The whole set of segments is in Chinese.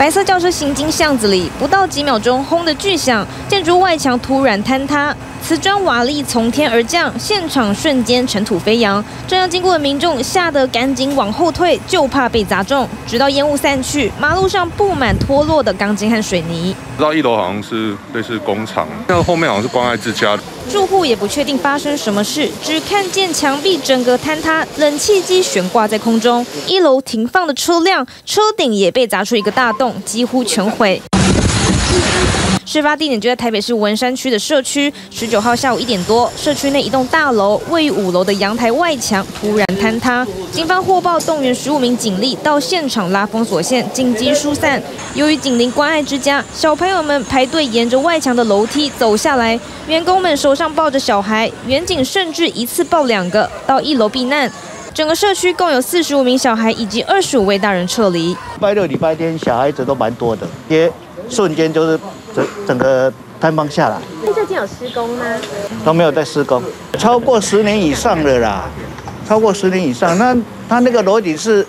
白色轿车行经巷子里，不到几秒钟，轰的巨响，建筑外墙突然坍塌，瓷砖瓦砾从天而降，现场瞬间尘土飞扬。这样经过的民众吓得赶紧往后退，就怕被砸中。直到烟雾散去，马路上布满脱落的钢筋和水泥。 知道1楼好像是类似工厂，那后面好像是关爱之家。 住户也不确定发生什么事，只看见墙壁整个坍塌，冷气机悬挂在空中，1楼停放的车辆车顶也被砸出一个大洞，几乎全毁。事发地点就在台北市文山区的社区。19号下午1点多，社区内一栋大楼位于5楼的阳台外墙突然坍塌，警方获报动员15名警力到现场拉封锁线，紧急疏散。由于紧邻关爱之家，小朋友们排队沿着外墙的楼梯走下来，员工们手上抱着小孩，员警甚至一次抱2个到1楼避难。整个社区共有45名小孩以及25位大人撤离。 礼拜六、礼拜天小孩子都蛮多的，也瞬间就是整个坍方下来。 那最近有施工吗？ 都没有在施工，超过10年以上了啦，超过10年以上。那它那个楼顶是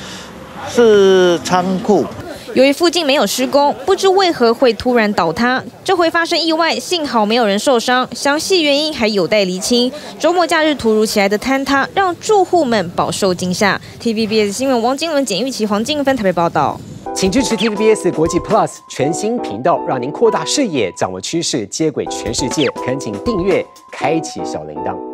仓库。 由于附近没有施工，不知为何会突然倒塌。这回发生意外，幸好没有人受伤，详细原因还有待厘清。周末假日突如其来的坍塌，让住户们饱受惊吓。TVBS 新闻王金伦、简玉琪、黄静芬台北报道。 请支持 TVBS 国际 Plus 全新频道，让您扩大视野，掌握趋势，接轨全世界。恳请订阅，开启小铃铛。